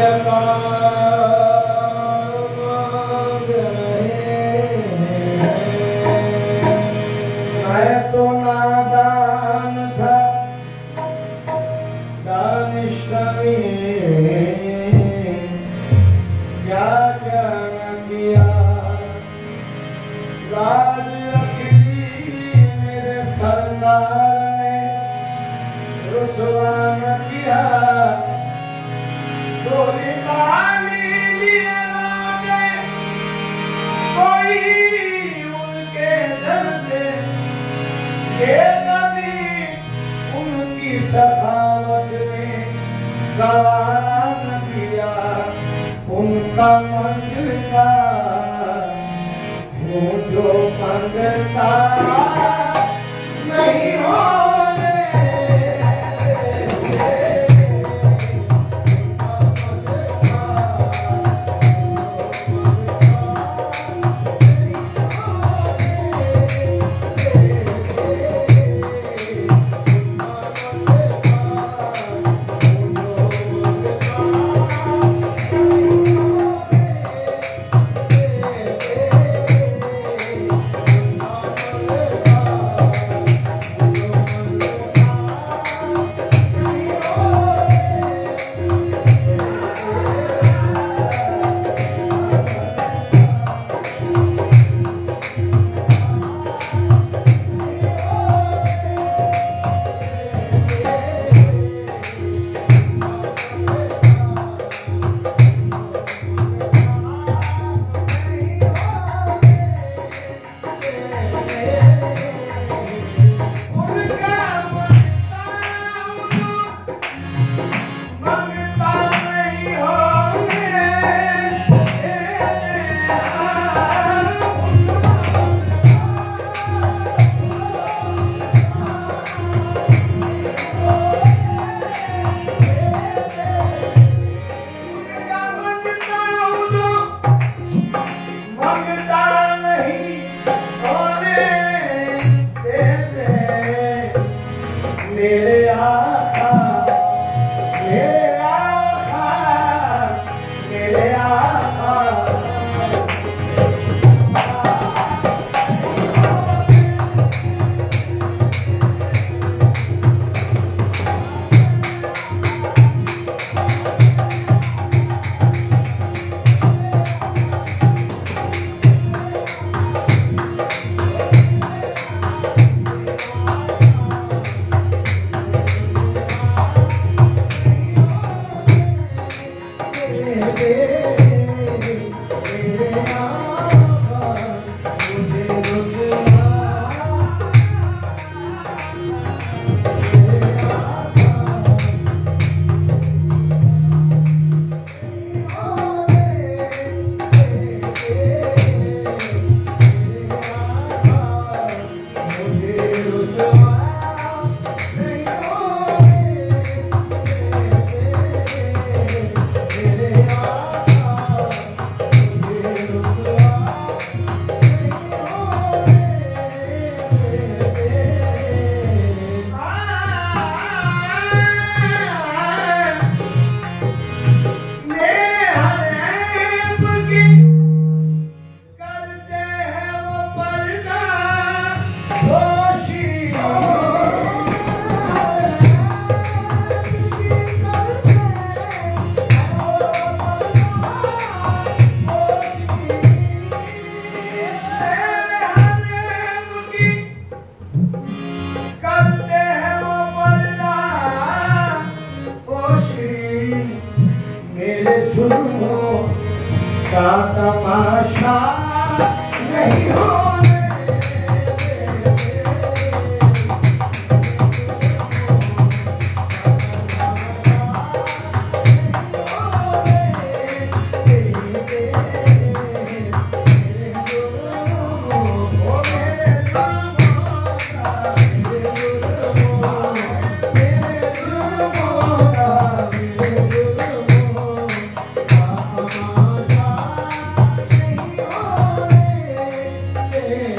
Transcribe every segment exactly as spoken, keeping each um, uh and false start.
Yeah.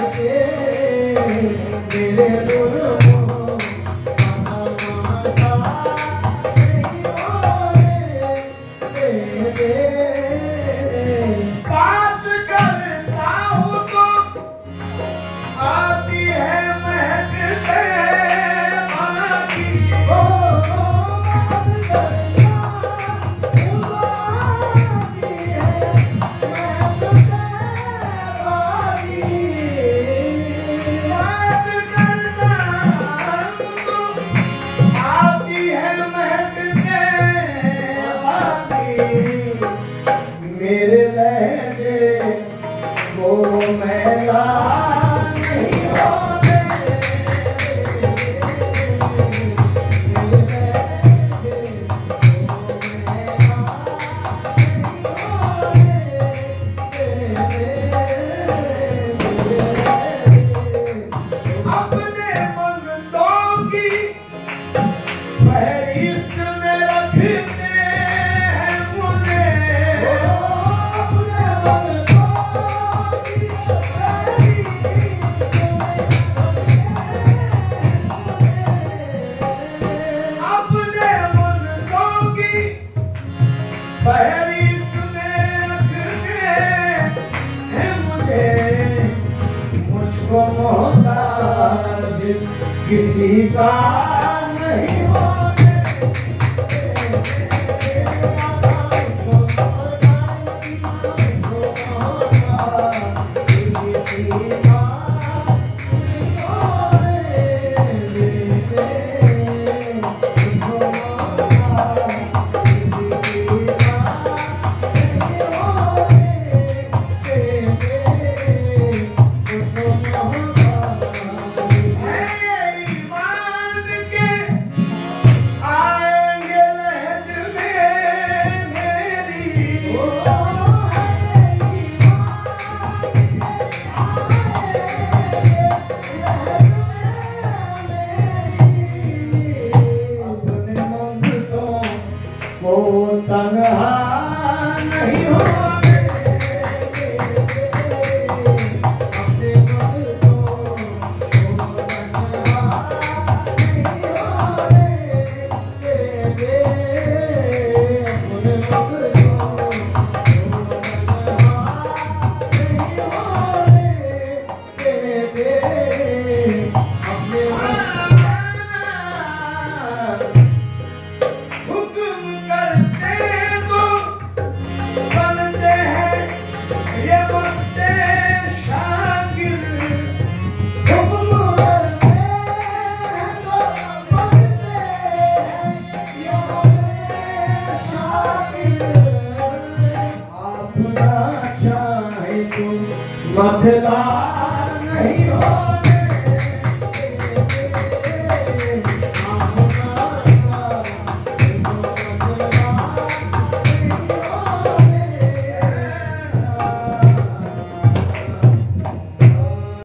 बात करता हूँ तो आती है महकते बाकी। ओ बात करता हूँ तो आती है महकते बाकी। बात करता हूँ तो आती है महकते बाकी। मेरे लहजे वो मैला नहीं होने। मेरे लहजे वो मैला नहीं होने। अपने मंगतों की फहरिस्त में रखते हैं मुझे। अपने मंगतों की फहरिस्त में अपने मंगतों की फहरिस्त में रखते हैं मुझे। मुझको मोहताज किसी का नहीं होने। वो तन्हा नहीं होने। अपने मंगतों को तन्हा नहीं होने देते। अपने मंगतों को तन्हा नहीं होने देते। अपने हुक्म करते तो बनते हैं ये बंदे शागिर। हुक्म करते हैं तो बनते हैं ये बंदे शागिर। आप ना चाहे तो बदला नहीं होने।